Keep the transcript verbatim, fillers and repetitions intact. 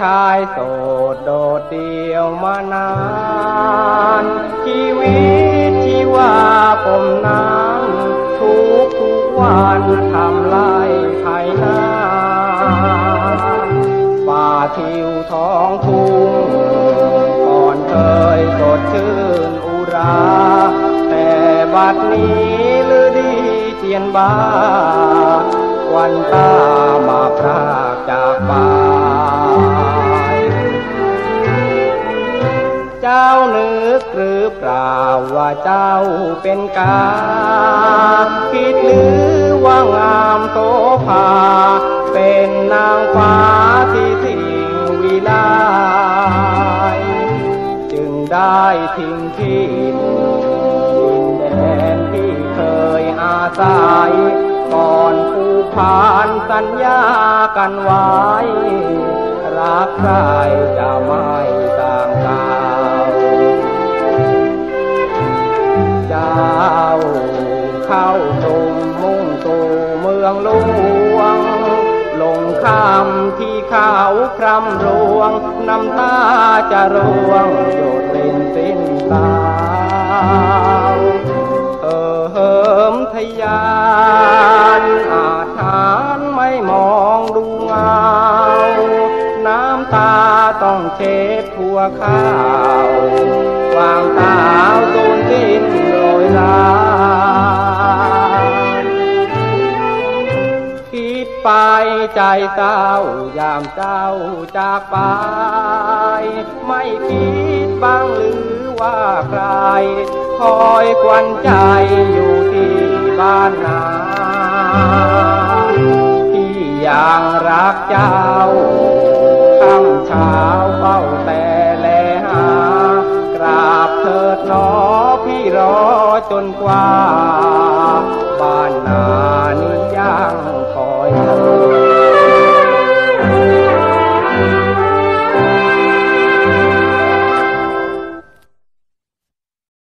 ชายโสดโดดเดี่ยวมานานชีวิตชีวาผมนั้นทุกทุกวันทำไร่ไถนาป่าทิวท้องทุ่งก่อนเคยสดชื่นอุราแต่บัดนี้ฤดีเจียนบาวันตามาพรากจากป่าเจ้านึกหรือเปล่าว่าเจ้าเป็นกาคิดหรือว่างามโสภาเป็นนางฟ้าที่ทิ้งวิไลจึงได้ทิ้งที่ดินแดนที่เคยอาศัยก่อนผู้ผ่านสัญญากันไว้รักใครจะไม่ต่างกาวเจ้าเข้าตุ่มมุ่งสู่เมืองหลวงลงคำที่เขาคร่ำรวงน้ำตาจะร่วงหยดรินสิ้นตาเออเหิมทะยานอาถรรพ์ไม่มองดูเงาน้ำตาต้องเช็ดทั่วข้าววางตาสูญสิ้นโรยราคิดไปใจเศร้ายามเจ้าจากไปไม่คิดบ้างหรือว่าใครคอยควันใจอยู่ที่บ้านนาที่ยังรักเจ้าค่ำเช้าเฝ้าแต่แลหากราบเถิดหนอพี่รอจนกว่าบ้านนา